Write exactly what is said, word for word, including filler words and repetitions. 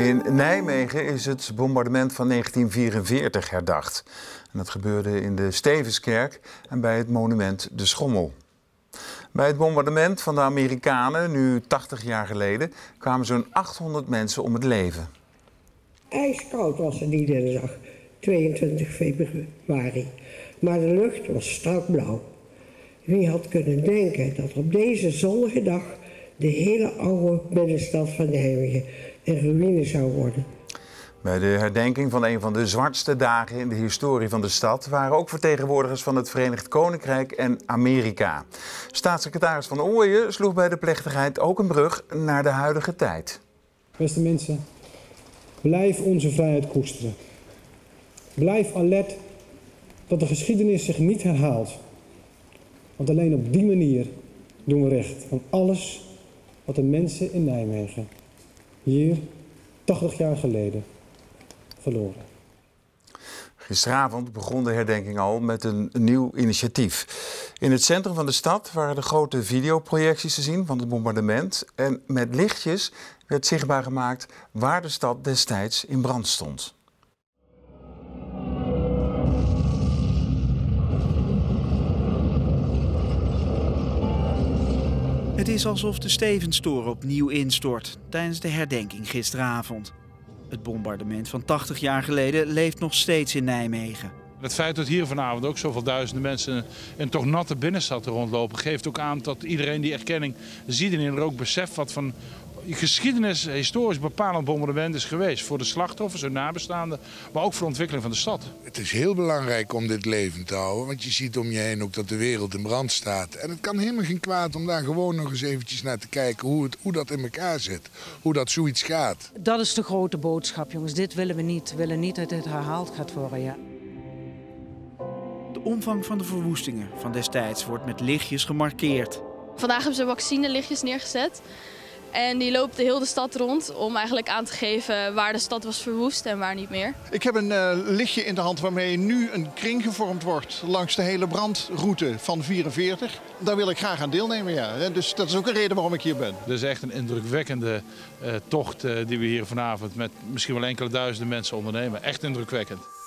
In Nijmegen is het bombardement van negentien vierenveertig herdacht. En dat gebeurde in de Stevenskerk en bij het monument De Schommel. Bij het bombardement van de Amerikanen, nu tachtig jaar geleden, kwamen zo'n achthonderd mensen om het leven. IJskoud was het iedere dag, tweeëntwintig februari. Maar de lucht was strak blauw. Wie had kunnen denken dat op deze zonnige dag de hele oude binnenstad van Nijmegen een ruïne zou worden? Bij de herdenking van een van de zwartste dagen in de historie van de stad waren ook vertegenwoordigers van het Verenigd Koninkrijk en Amerika. Staatssecretaris Van Ooyen sloeg bij de plechtigheid ook een brug naar de huidige tijd. Beste mensen, blijf onze vrijheid koesteren. Blijf alert dat de geschiedenis zich niet herhaalt. Want alleen op die manier doen we recht aan alles wat de mensen in Nijmegen hier tachtig jaar geleden verloren. Gisteravond begon de herdenking al met een nieuw initiatief. In het centrum van de stad waren de grote videoprojecties te zien van het bombardement. En met lichtjes werd zichtbaar gemaakt waar de stad destijds in brand stond. Het is alsof de Stevenstoren opnieuw instort tijdens de herdenking gisteravond. Het bombardement van tachtig jaar geleden leeft nog steeds in Nijmegen. Het feit dat hier vanavond ook zoveel duizenden mensen in toch natte binnenstad rondlopen, geeft ook aan dat iedereen die erkenning ziet en er ook beseft wat van geschiedenis, historisch bepalend bombardement is geweest. Voor de slachtoffers, hun nabestaanden, maar ook voor de ontwikkeling van de stad. Het is heel belangrijk om dit levend te houden, want je ziet om je heen ook dat de wereld in brand staat. En het kan helemaal geen kwaad om daar gewoon nog eens eventjes naar te kijken hoe, het, hoe dat in elkaar zit, hoe dat zoiets gaat. Dat is de grote boodschap, jongens. Dit willen we niet. We willen niet dat dit herhaald gaat worden, ja. De omvang van de verwoestingen van destijds wordt met lichtjes gemarkeerd. Vandaag hebben ze vaccinelichtjes neergezet. En die loopt de hele stad rond om eigenlijk aan te geven waar de stad was verwoest en waar niet meer. Ik heb een uh, lichtje in de hand waarmee nu een kring gevormd wordt langs de hele brandroute van vierenveertig. Daar wil ik graag aan deelnemen, ja. Dus dat is ook een reden waarom ik hier ben. Het is echt een indrukwekkende uh, tocht uh, die we hier vanavond met misschien wel enkele duizenden mensen ondernemen. Echt indrukwekkend.